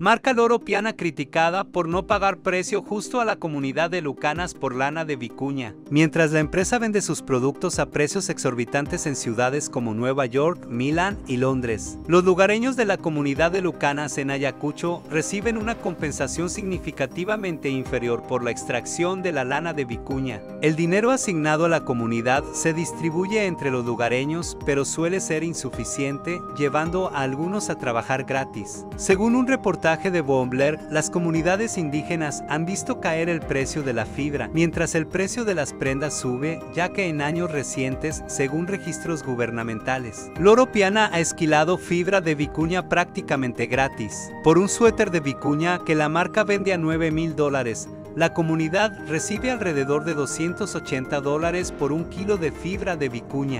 Marca Loro Piana criticada por no pagar precio justo a la comunidad de lucanas por lana de vicuña. Mientras la empresa vende sus productos a precios exorbitantes en ciudades como Nueva York, Milán y Londres, los lugareños de la comunidad de lucanas en Ayacucho reciben una compensación significativamente inferior por la extracción de la lana de vicuña. El dinero asignado a la comunidad se distribuye entre los lugareños, pero suele ser insuficiente, llevando a algunos a trabajar gratis. Según un reportaje de Bombler, las comunidades indígenas han visto caer el precio de la fibra, mientras el precio de las prendas sube, ya que en años recientes, según registros gubernamentales, Loro Piana ha esquilado fibra de vicuña prácticamente gratis. Por un suéter de vicuña que la marca vende a $9,000, la comunidad recibe alrededor de $280 por un kilo de fibra de vicuña.